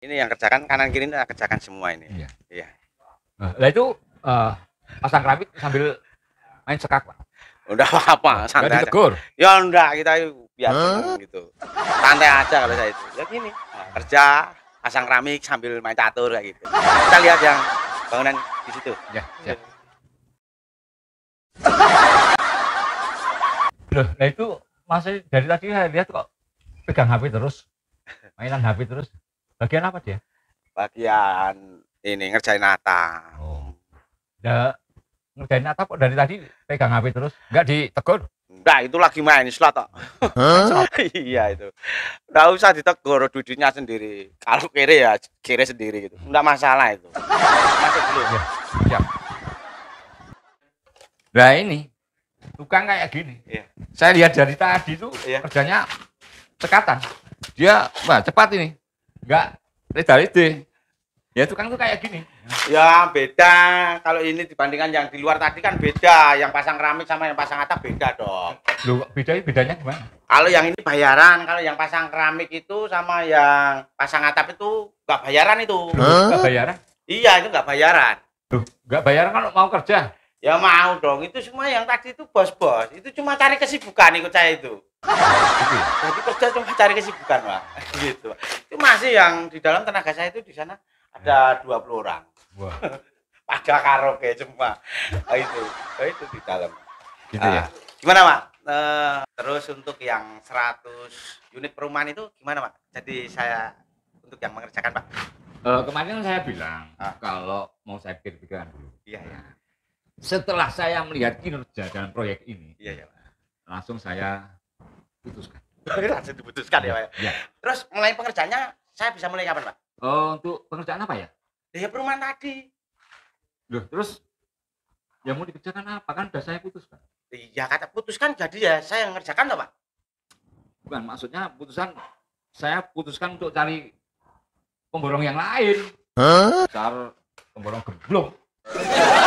Ini yang kerjakan kanan kiri ini kerjakan semua ini. Iya. Iya. Lah itu pasang keramik sambil main sekak, Pak. Udah apa-apa, santai aja. Ditegur. Ya enggak, kita biar gitu. Santai aja kalau saya itu. Ya gini, kerja, pasang keramik sambil main catur kayak gitu. Kita lihat yang bangunan di situ. Ya, siap. Loh, nah itu masih dari tadi saya lihat kok pegang HP terus, mainan HP terus. Bagian apa dia? Bagian ini ngerjain atap. Oh. Udah ngerjain atap kok dari tadi pegang HP terus? Enggak ditegur? Enggak, itu lagi main slot kok. Iya itu. Enggak usah ditegur, duduknya sendiri. Kalau kiri ya kiri sendiri gitu. Enggak masalah itu. Masuk dulu. Ya, siap. Nah ini tukang kayak gini. Iya. Saya lihat dari tadi tuh Iya. kerjanya cekatan. Dia wah, cepat ini. Enggak lede-lede. Ya tukang tuh kayak gini. Ya beda. Kalau ini dibandingkan yang di luar tadi kan beda. Yang pasang keramik sama yang pasang atap beda dong. Loh, bedanya gimana? Kalau yang ini bayaran, kalau yang pasang keramik itu sama yang pasang atap itu nggak bayaran itu. Nggak bayaran? Iya, itu nggak bayaran. Loh, nggak bayaran kalau mau kerja? Ya mau dong. Itu semua yang tadi itu bos-bos. Itu cuma cari kesibukan ikut saya itu. Gitu ya? Jadi kerja cuma cari kesibukan, Pak. Gitu. Itu masih yang di dalam tenaga saya itu di sana ada 20 orang. Wah. Pada karaoke semua. Itu di dalam. Gitu ya. Gimana, Pak? Terus untuk yang 100 unit perumahan itu gimana, Pak? Jadi saya untuk yang mengerjakan, Pak. Kemarin saya bilang kalau mau saya pikir-pikirkan dulu. Iya, ya. Setelah saya melihat kinerja dalam proyek ini, Iya, ya, Pak. langsung saya putuskan. Langsung diputuskan ya, Pak. Ya. Terus mulai pengerjaannya saya bisa mulai kapan, Pak? Untuk pengerjaan apa ya? Ya perumahan tadi. Loh, terus yang mau dikerjakan apa? Kan udah saya putuskan. Iya, kata putuskan jadi ya saya yang ngerjakan loh, Pak. Bukan, maksudnya saya putuskan untuk cari pemborong yang lain. Cari pemborong gemblong.